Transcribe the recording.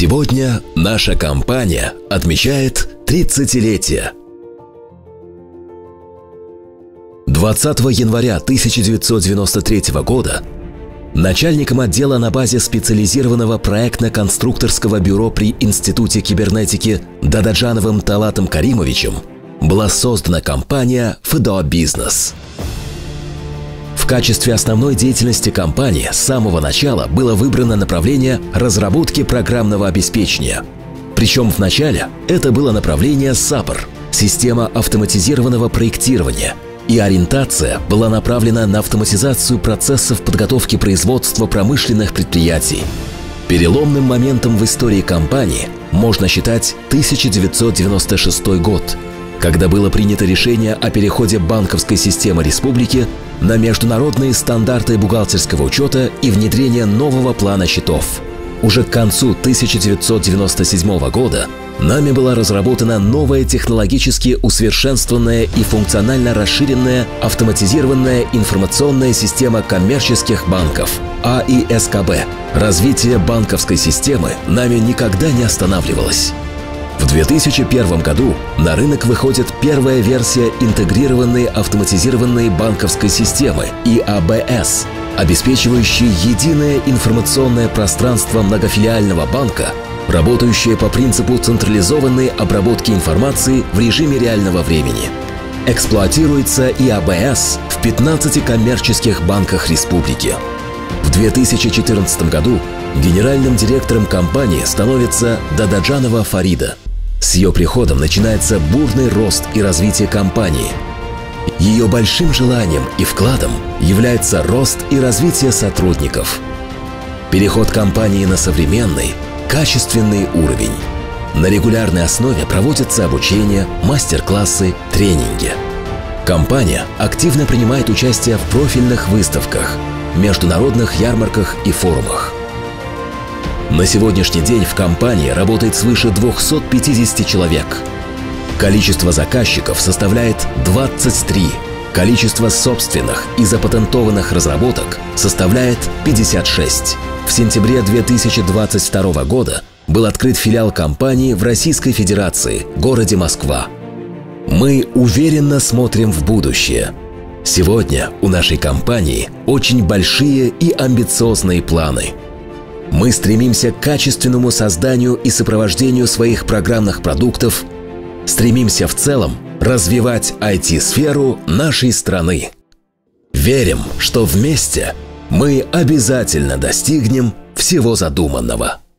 Сегодня наша компания отмечает 30-летие. 20 января 1993 года начальником отдела на базе специализированного проектно-конструкторского бюро при Институте кибернетики Дададжановым Талатом Каримовичем была создана компания «ФДО Бизнес». В качестве основной деятельности компании с самого начала было выбрано направление разработки программного обеспечения. Причем в начале это было направление САПР – система автоматизированного проектирования, и ориентация была направлена на автоматизацию процессов подготовки производства промышленных предприятий. Переломным моментом в истории компании можно считать 1996 год, когда было принято решение о переходе банковской системы республики на международные стандарты бухгалтерского учета и внедрение нового плана счетов. Уже к концу 1997 года нами была разработана новая технологически усовершенствованная и функционально расширенная автоматизированная информационная система коммерческих банков АИСКБ. Развитие банковской системы нами никогда не останавливалось. В 2001 году на рынок выходит первая версия интегрированной автоматизированной банковской системы ИАБС, обеспечивающей единое информационное пространство многофилиального банка, работающее по принципу централизованной обработки информации в режиме реального времени. Эксплуатируется ИАБС в 15 коммерческих банках республики. В 2014 году генеральным директором компании становится Дададжанова Фарида. С ее приходом начинается бурный рост и развитие компании. Ее большим желанием и вкладом является рост и развитие сотрудников. Переход компании на современный, качественный уровень. На регулярной основе проводятся обучение, мастер-классы, тренинги. Компания активно принимает участие в профильных выставках, международных ярмарках и форумах. На сегодняшний день в компании работает свыше 250 человек. Количество заказчиков составляет 23. Количество собственных и запатентованных разработок составляет 56. В сентябре 2022 года был открыт филиал компании в Российской Федерации, городе Москва. Мы уверенно смотрим в будущее. Сегодня у нашей компании очень большие и амбициозные планы. Мы стремимся к качественному созданию и сопровождению своих программных продуктов, стремимся в целом развивать IT-сферу нашей страны. Верим, что вместе мы обязательно достигнем всего задуманного.